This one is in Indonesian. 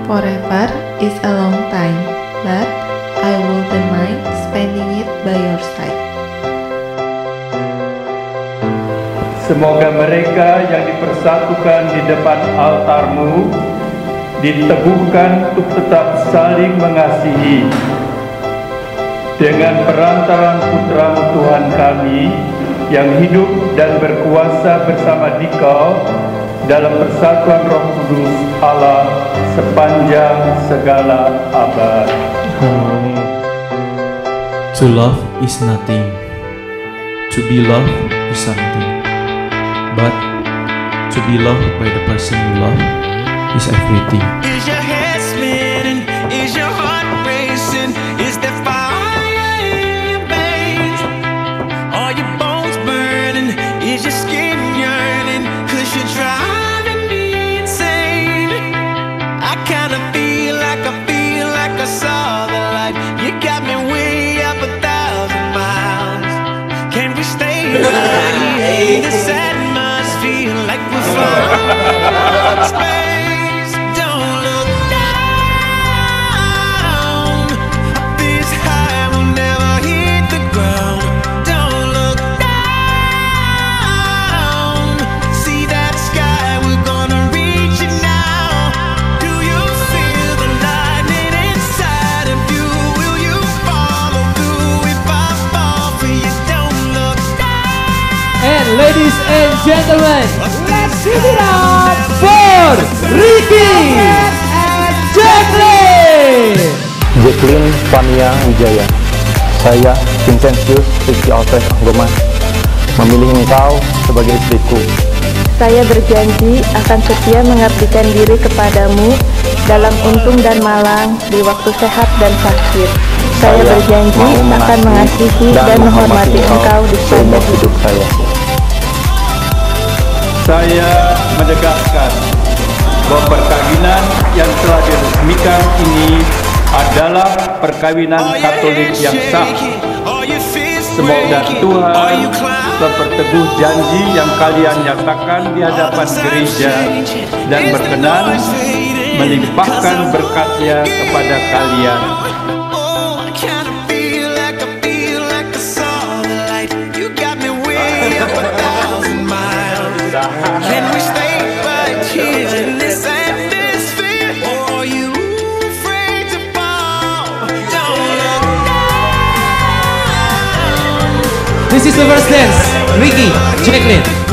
Forever is a long time, but I wouldn't mind spending it by your side. Semoga mereka yang dipersatukan di depan altarmu diteguhkan untuk tetap saling mengasihi dengan perantaran putra-Mu Tuhan kami yang hidup dan berkuasa bersama Dikau dalam persatuan Roh Kudus Allah sepanjang segala abad. Amin. To love is nothing. To be loved is something. But to be loved by the person you love is everything. Is your head spinning? Is your heart racing? Is there fire in your veins? Are your bones burning? Is your skin yearning? 'Cause you're driving me insane. I kinda feel like I saw the light. You got me way up 1,000 miles. Can we stay alive? This atmosphere like we're flying in space. Don't look down. This high will never hit the ground. Don't look down. See that sky, we're gonna reach it now. Do you feel the lightning inside of you? Will you follow through if I fall for you? Don't look down. And ladies and gentlemen, let's give it up for Ricky and Jacqueline. Jacqueline Fania Wijaya. Saya, Vincentius Ricky Alves Anggoma, memilih engkau sebagai istriku. Saya berjanji akan setia mengabdikan diri kepadamu dalam untung dan malang, di waktu sehat dan sakit. Saya berjanji akan mengasihi dan menghormati engkau di sepanjang hidup saya. Saya menegaskan bahwa perkawinan yang telah diresmikan ini adalah perkawinan Katolik yang sah. Semoga Tuhan memperteguh janji yang kalian nyatakan di hadapan gereja dan berkenan melimpahkan berkat-Nya kepada kalian. Can we stay right here in this atmosphere? Or are you afraid to fall? Don't look down. This is the first dance, Ricky, Jacqueline.